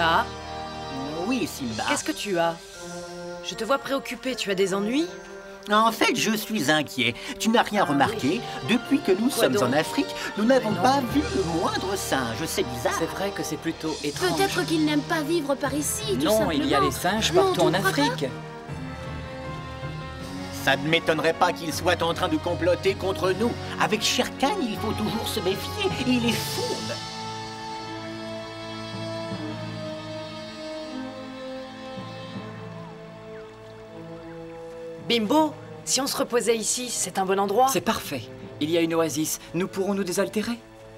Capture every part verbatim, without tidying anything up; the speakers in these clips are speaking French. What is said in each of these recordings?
Ka? Oui, Simba. Qu'est-ce que tu as? Je te vois préoccupé, tu as des ennuis? En fait, je suis inquiet. Tu n'as rien Ah, remarqué? oui. Depuis que nous Quoi sommes donc? en Afrique, nous n'avons non. pas vu le moindre singe. C'est bizarre. C'est vrai que c'est plutôt étrange. Peut-être qu'il n'aime pas vivre par ici, tout Non, simplement. il y a les singes Non, partout tu en ne crois pas? Afrique. Ça ne m'étonnerait pas qu'il soit en train de comploter contre nous. Avec Shere Khan, il faut toujours se méfier. Il est fourbe. Bimbo, si on se reposait ici, c'est un bon endroit. C'est parfait. Il y a une oasis. Nous pourrons nous désaltérer.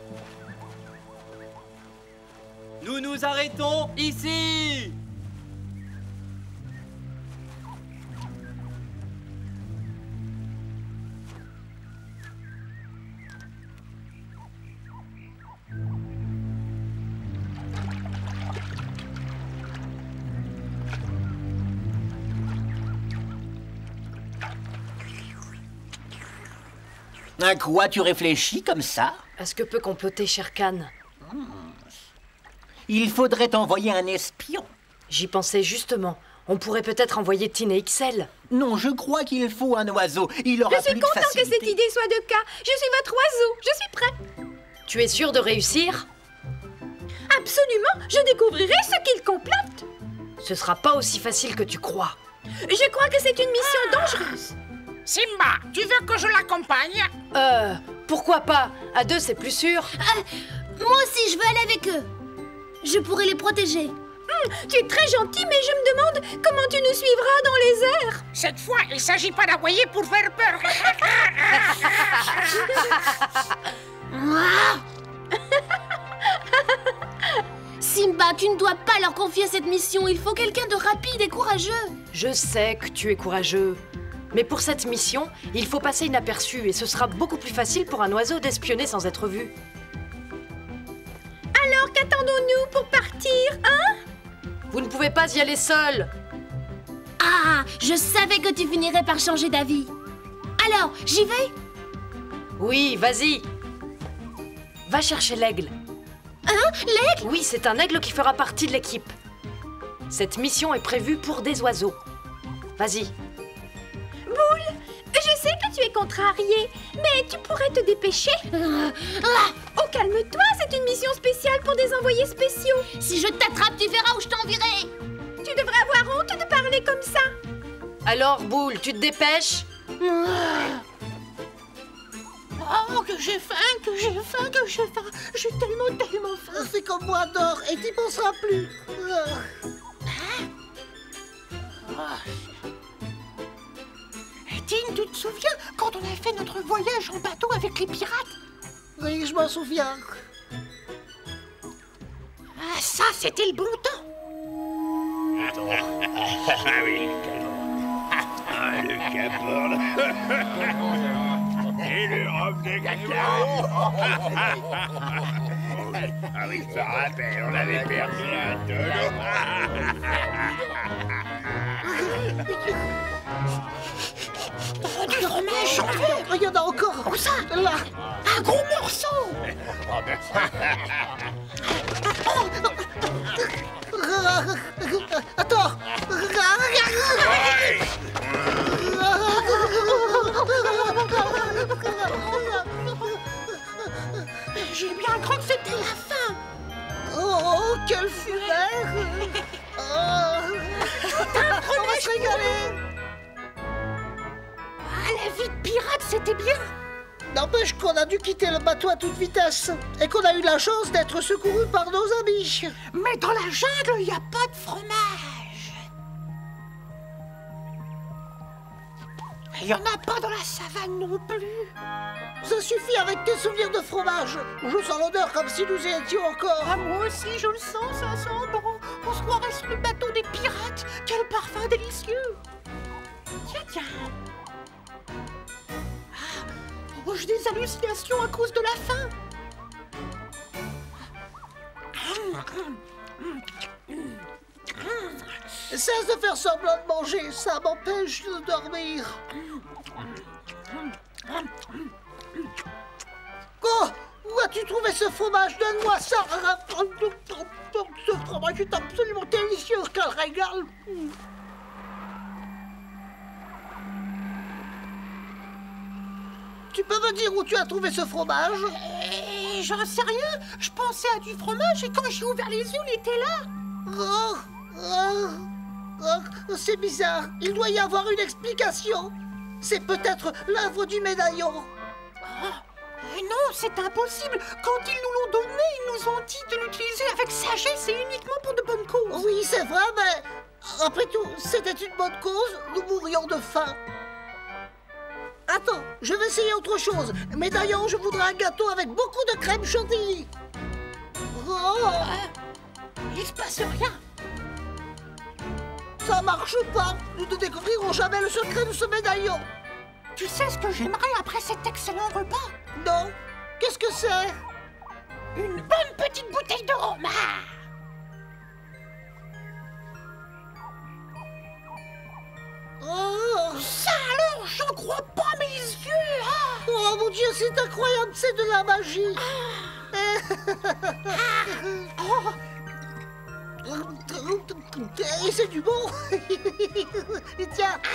Nous nous arrêtons ici. À quoi tu réfléchis comme ça? À ce que peut comploter Shere Khan. Il faudrait envoyer un espion. J'y pensais justement. On pourrait peut-être envoyer Tin et Ixel. Non, je crois qu'il faut un oiseau. Il aura Je suis plus de content que facilité. cette idée soit de cas. Je suis votre oiseau. Je suis prêt. Tu es sûr de réussir? Absolument. Je découvrirai ce qu'il complote. Ce sera pas aussi facile que tu crois. Je crois que c'est une mission dangereuse. Simba, tu veux que je l'accompagne? Euh, pourquoi pas? À deux, c'est plus sûr. Moi aussi, je veux aller avec eux. Je pourrais les protéger. Hum, tu es très gentil, mais je me demande comment tu nous suivras dans les airs. Cette fois, il s'agit pas d'aboyer pour faire peur. Simba, tu ne dois pas leur confier cette mission. Il faut quelqu'un de rapide et courageux. Je sais que tu es courageux. Mais pour cette mission, il faut passer inaperçu et ce sera beaucoup plus facile pour un oiseau d'espionner sans être vu. Alors, qu'attendons-nous pour partir, hein? Vous ne pouvez pas y aller seul. Ah, je savais que tu finirais par changer d'avis. Alors, j'y vais? Oui, vas-y. Va chercher l'aigle. Hein? L'aigle? Oui, c'est un aigle qui fera partie de l'équipe. Cette mission est prévue pour des oiseaux. Vas-y. Boule, je sais que tu es contrarié, mais tu pourrais te dépêcher. Euh, ah, Oh, calme-toi, c'est une mission spéciale pour des envoyés spéciaux. si je t'attrape, tu verras où je t'enverrai. Tu devrais avoir honte de parler comme ça. Alors, Boule, tu te dépêches? Oh, que j'ai faim, que j'ai faim, que j'ai faim. J'ai tellement, tellement faim. Fais comme moi, dors, et t'y penseras plus. Tin, tu te souviens quand on a fait notre voyage en bateau avec les pirates? Oui, je m'en souviens. Ah, ça, c'était le bon temps. Ah oui, ah, le capord. Et le rhum de caca. Ah oui, je me rappelle, on avait perdu un tonneau. Oh, du fromage en verre. Il y en a encore. Où ça? Là. Un gros morceau. Attends. J'ai bien cru que c'était la fin. Oh, quel fumeur. Oh. On va se régaler. Ah, la vie de pirate, c'était bien. N'empêche qu'on a dû quitter le bateau à toute vitesse et qu'on a eu la chance d'être secourus par nos amis. Mais dans la jungle, il n'y a pas de fromage. Il n'y en a pas dans la savane non plus. Ça suffit avec tes souvenirs de fromage. Je sens l'odeur comme si nous y étions encore. Ah, moi aussi, je le sens, ça sent bon. On se croirait sur le bateau des pirates. Quel parfum délicieux. Tiens, tiens. Ah, oh, j'ai des hallucinations à cause de la faim. Cesse de faire semblant de manger, ça m'empêche de dormir. Oh, où as-tu trouvé ce fromage? Donne-moi ça. Ce fromage est absolument délicieux, quel régal. Tu peux me dire où tu as trouvé ce fromage? Euh, J'en sais rien. Je pensais à du fromage et quand j'ai ouvert les yeux, il était là. Oh, oh, oh, c'est bizarre. Il doit y avoir une explication. C'est peut-être l'œuvre du médaillon. Oh, euh, non, c'est impossible. Quand ils nous l'ont donné, ils nous ont dit de l'utiliser avec sagesse et uniquement pour de bonnes causes. Oui, c'est vrai, mais après tout, c'était une bonne cause. Nous mourrions de faim. Attends, je vais essayer autre chose. Médaillon, je voudrais un gâteau avec beaucoup de crème chantilly. Oh, Il se passe rien. ça marche pas. Nous ne découvrirons jamais le secret de ce médaillon. Tu sais ce que j'aimerais après cet excellent repas? Non? Qu'est-ce que c'est? Une bonne petite bouteille de rhum. Ah. Oh, Ça alors, j'en crois pas mes yeux. Ah. oh mon Dieu, c'est incroyable, c'est de la magie. Oh. Et c'est du bon. Tiens.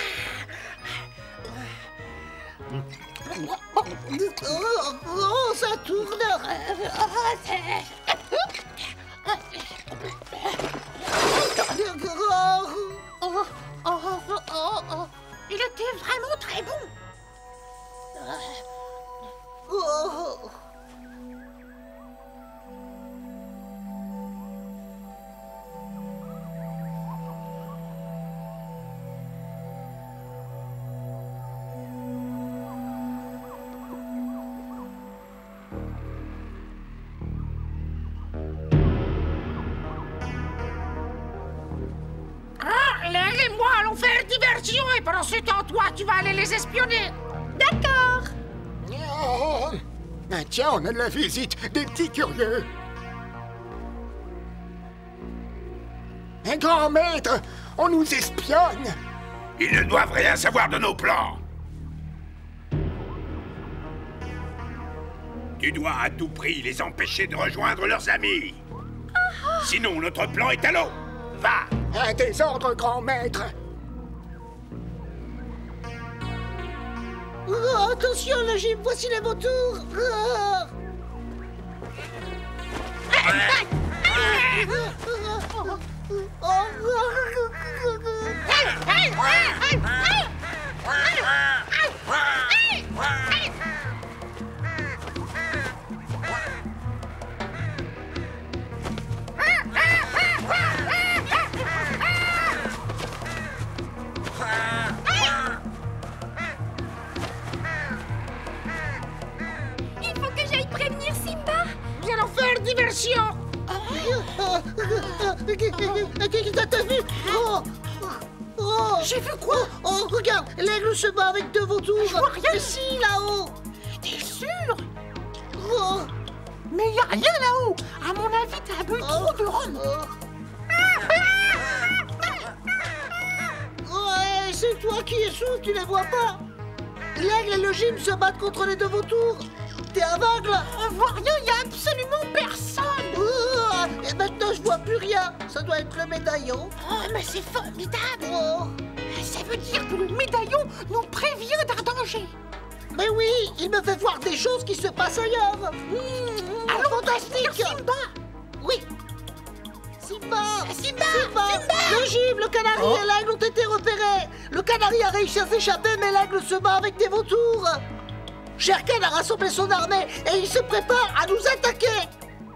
Oh, oh, ça tourne. Oh, oh, oh, oh, oh. Il était vraiment très bon. Oh. Ah, L'aigle et moi allons faire diversion et pendant ce temps, toi, tu vas aller les espionner. D'accord. Oh. Ah, tiens, on a de la visite, des petits curieux. Un grand maître, on nous espionne. Ils ne doivent rien savoir de nos plans. Tu dois à tout prix les empêcher de rejoindre leurs amis. Sinon, notre plan est à l'eau. Va! À tes ordres, grand maître. Oh, attention, le gym, voici les vautours. Oh. Il faut que j'aille prévenir Simba. Nous allons faire diversion. Qui t'a vu? Oh. Oh. J'ai vu quoi? Oh, regarde, l'aigle se bat avec deux vautours. Je vois rien. Ici, là-haut. T'es sûr? Oh. Mais y a rien là-haut. À mon avis, t'as bu trop de rhum. Oh. Ouais, c'est toi qui es sous, tu les vois pas? L'aigle et le gym se battent contre les deux vautours. T'es aveugle? On voit rien, y a absolument personne. Oh, et maintenant je vois plus rien. Ça doit être le médaillon. Oh, mais c'est formidable. Oh. Ça veut dire que le médaillon nous prévient d'un danger. Mais oui, il me fait voir des choses qui se passent ailleurs. Mmh, Allons fantastique. prévenir Simba. Oui. Simba. Simba. Simba. Le gym, le canari Oh. et l'aigle ont été repérés. Le canari a réussi à s'échapper, mais l'aigle se bat avec des vautours. Sherkan a rassemblé son armée et il se prépare à nous attaquer.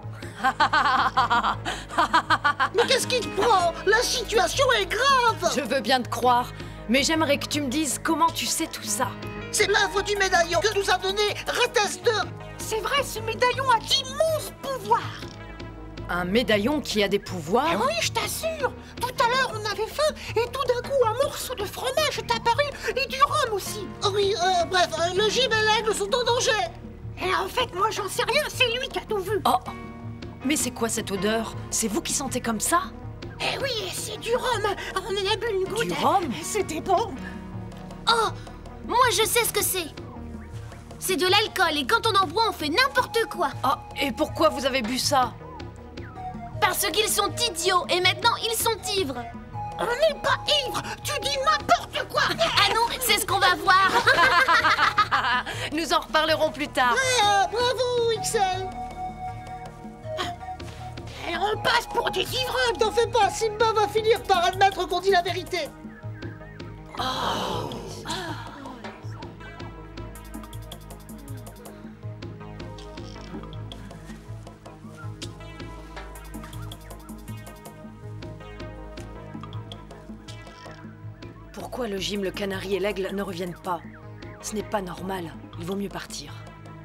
Mais qu'est-ce qui te prend? La situation est grave. Je veux bien te croire, mais j'aimerais que tu me dises comment tu sais tout ça. C'est l'œuvre du médaillon que nous a donné Rateste. C'est vrai, ce médaillon a d'immenses pouvoirs. Un médaillon qui a des pouvoirs? Ah oui, je t'assure. Tout à l'heure, on avait faim et tout d'un coup, un morceau de fromage est apparu et du rhum aussi. Oh oui, euh, bref, euh, le gym et l'aigle sont en danger. Et en fait, moi, j'en sais rien. C'est lui qui a tout vu. Oh! Mais c'est quoi cette odeur? C'est vous qui sentez comme ça? Eh oui, c'est du rhum. On en a bu une goutte. Du rhum? C'était bon. Oh, moi je sais ce que c'est. C'est de l'alcool et quand on en boit, on fait n'importe quoi. Oh, et pourquoi vous avez bu ça? Parce qu'ils sont idiots et maintenant ils sont ivres. On n'est pas ivre. Tu dis n'importe quoi. Ah non, c'est ce qu'on va voir. Nous en reparlerons plus tard. Ah, bravo, X L. Et on passe pour des ivrognes. T'en fais pas, Simba va finir par admettre qu'on dit la vérité. Pourquoi le gym, le canari et l'aigle ne reviennent pas? Ce n'est pas normal. Il vaut mieux partir.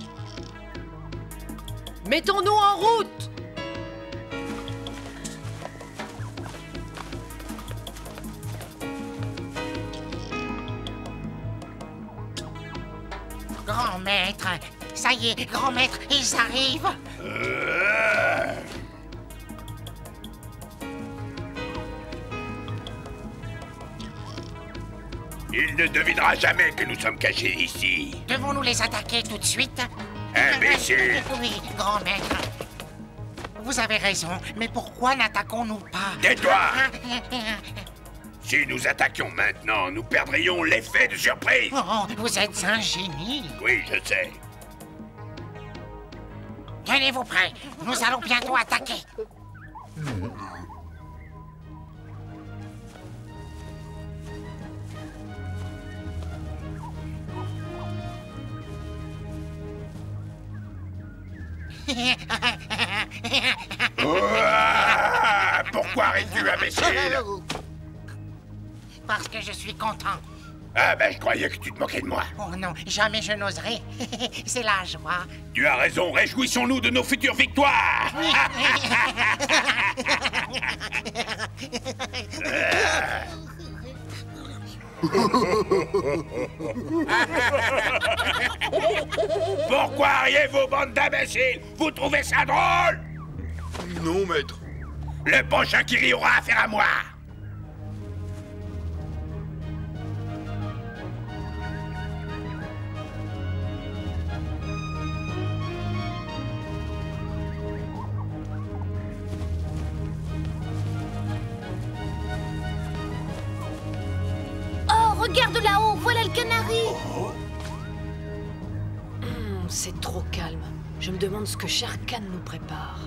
Mettons-nous en route! Grand maître, ça y est, grand maître, ils arrivent. Euh... Il ne devinera jamais que nous sommes cachés ici. Devons-nous les attaquer tout de suite? Imbécile! Oui, grand maître. Vous avez raison, mais pourquoi n'attaquons-nous pas? Tais-toi! Si nous attaquions maintenant, nous perdrions l'effet de surprise. Oh, vous êtes un génie. Oui, je sais. Tenez-vous prêts, nous allons bientôt attaquer. Ouah, pourquoi ris-tu, imbécile? Parce que je suis content. Ah ben, je croyais que tu te moquais de moi. Oh non, jamais je n'oserais. C'est la joie. Tu as raison, réjouissons-nous de nos futures victoires. Pourquoi riez-vous, bande d'imbéciles? Vous trouvez ça drôle? Non, maître. Le prochain qui rit aura affaire à moi. Oh, regarde là-haut, voilà le canari. Hmm, c'est trop calme. Je me demande ce que Shere Khan nous prépare.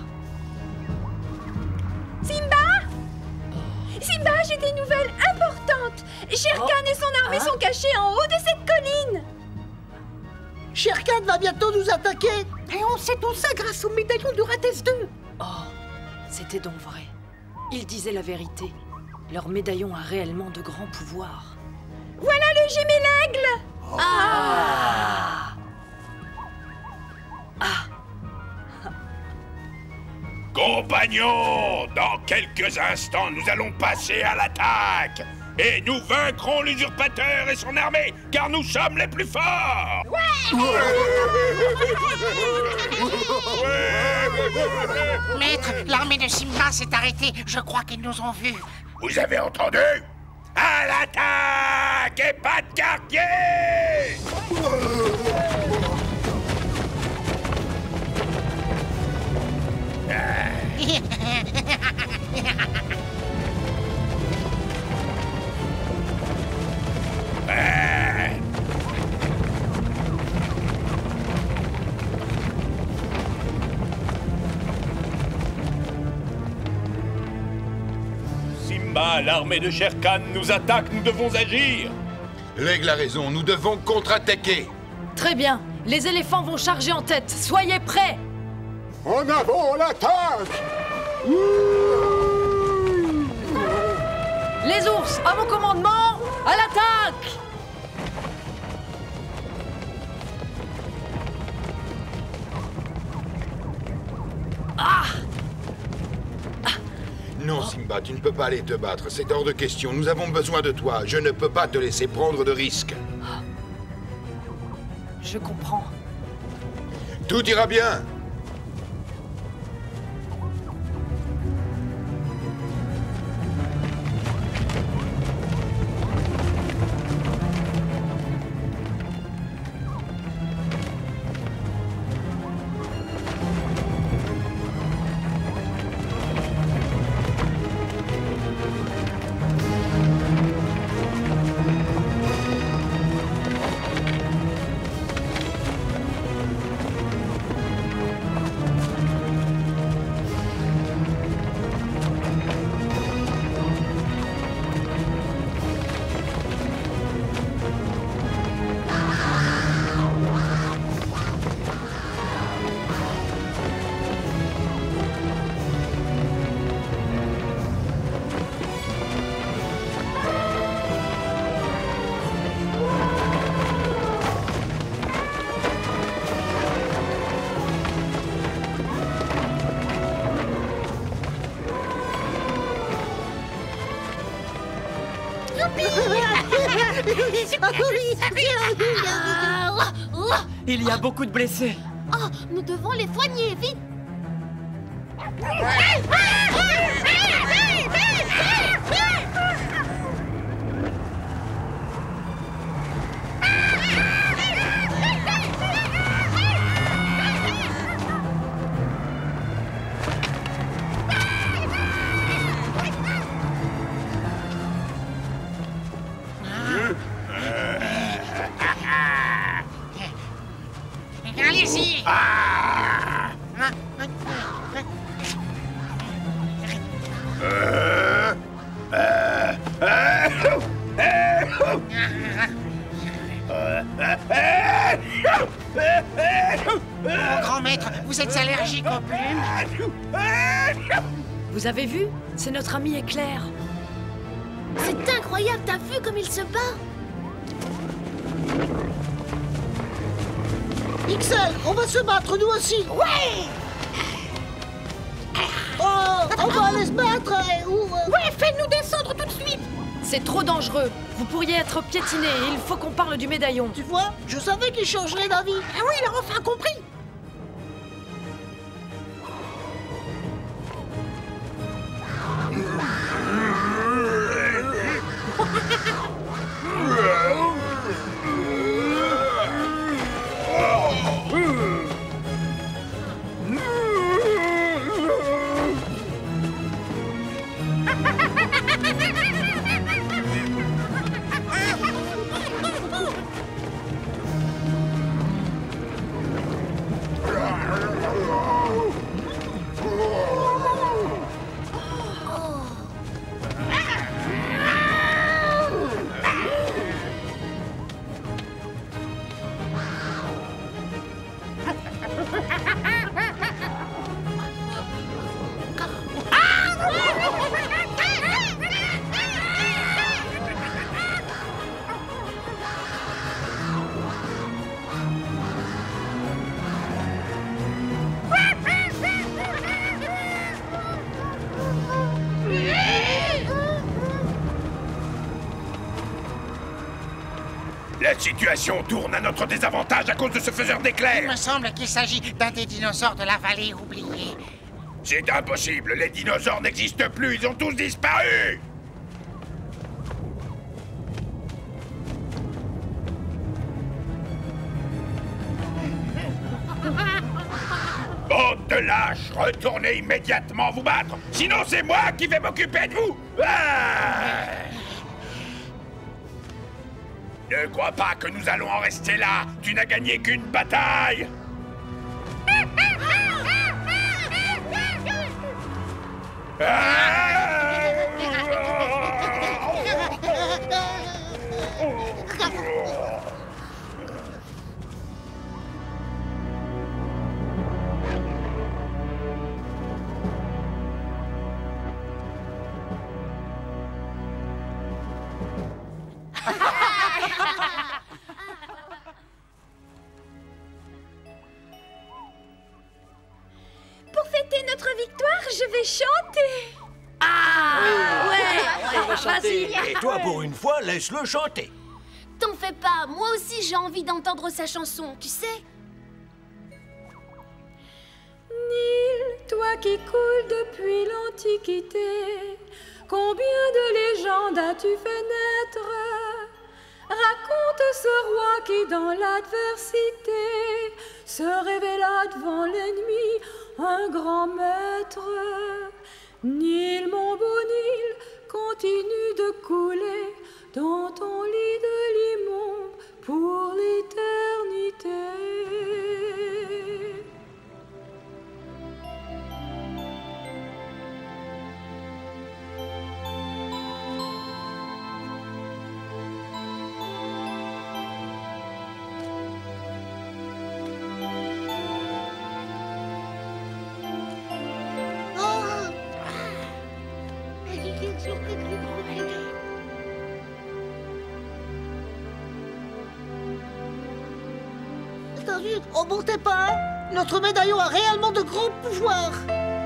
Simba Simba, j'ai des nouvelles importantes. Shere Oh. Khan et son armée Hein? sont cachés en haut de cette colline. Shere Khan va bientôt nous attaquer. Et on sait tout ça grâce au médaillon du Rates deux. Oh, c'était donc vrai. Ils disaient la vérité. Leur médaillon a réellement de grands pouvoirs. Voilà le gym et l'aigle. Ah! Ah! Compagnons, dans quelques instants, nous allons passer à l'attaque. Et nous vaincrons l'usurpateur et son armée, car nous sommes les plus forts. Maître, l'armée de Simba s'est arrêtée. Je crois qu'ils nous ont vus. Vous avez entendu? À l'attaque et pas de quartier! Ah. Simba, l'armée de Shere Khan nous attaque, nous devons agir. L'aigle a raison, nous devons contre-attaquer. Très bien. Les éléphants vont charger en tête. Soyez prêts! En avant, l'attaque! Les ours, à mon commandement, à l'attaque! Ah! Non, Simba, tu ne peux pas aller te battre. C'est hors de question. Nous avons besoin de toi. Je ne peux pas te laisser prendre de risques. Je comprends. Tout ira bien. Ah, oh, oh. Il y a beaucoup de blessés. Oh, nous devons les soigner, vite. Allez-y. Mon grand maître, vous êtes allergique aux plumes? Vous avez vu? C'est notre ami Éclair. C'est incroyable, t'as vu comme il se bat? X L, on va se battre nous aussi. Ouais. Oh, on va aller se battre. euh, ou, euh, Ouais, fais-nous descendre tout de suite. C'est trop dangereux. Vous pourriez être piétiné et il faut qu'on parle du médaillon. Tu vois, je savais qu'il changerait d'avis. Ah oui, il a enfin compris. La situation tourne à notre désavantage à cause de ce faiseur Il d'éclairs. me semble qu'il s'agit d'un des dinosaures de la vallée oubliée. C'est impossible, les dinosaures n'existent plus, ils ont tous disparu. Bande de lâches, retournez immédiatement vous battre, sinon c'est moi qui vais m'occuper de vous. Ah! Ne crois pas que nous allons en rester là. Tu n'as gagné qu'une bataille. Pour fêter notre victoire, je vais chanter. Ah ouais, vas-y. Et toi, pour une fois, laisse-le chanter. T'en fais pas, moi aussi j'ai envie d'entendre sa chanson, tu sais. Nil, toi qui coules depuis l'Antiquité, combien de légendes as-tu fait naître? Raconte ce roi qui, dans l'adversité, se révéla devant l'ennemi, un grand maître. Nil, mon beau Nil, continue de couler dans ton lit de limon pour l'éternité. T'as vu, on montait pas, hein? Notre médaillon a réellement de grands pouvoirs.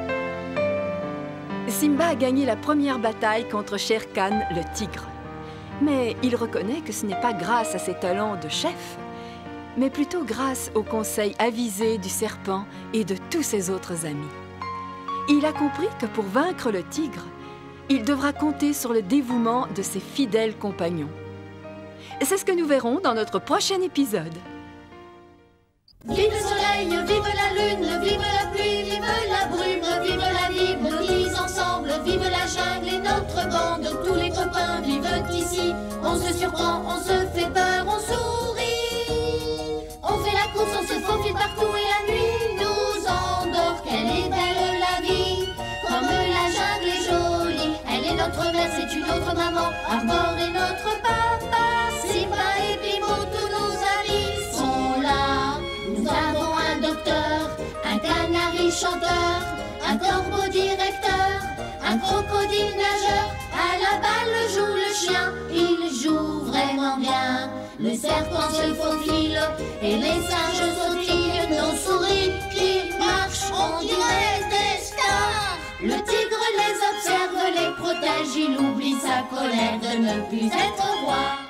Simba a gagné la première bataille contre Shere Khan, le tigre. Mais il reconnaît que ce n'est pas grâce à ses talents de chef, mais plutôt grâce aux conseils avisés du serpent et de tous ses autres amis. Il a compris que pour vaincre le tigre, il devra compter sur le dévouement de ses fidèles compagnons. C'est ce que nous verrons dans notre prochain épisode. Vive le soleil, vive la lune, vive la pluie, vive la brume, vive la vie, nous vivons ensemble, vive la jungle et notre bande, tous les copains vivent ici, on se surprend, on se fait peur, on sourit, on fait la course, on se faufile partout et la nuit nous endort, quelle est belle la vie, comme la jungle est jolie, elle est notre mère, c'est une autre maman, Arbor est notre papa, Simba et Bimbo, tous nos amis sont là. Nous avons un docteur, un canari chanteur, un corbeau directeur, un crocodile nageur. À la balle joue le chien, il joue vraiment bien. Le serpent se faufile et les singes sautillent. Nos souris qui marchent, on dirait des stars. Le tigre les observe, les protège, il oublie sa colère de ne plus être roi.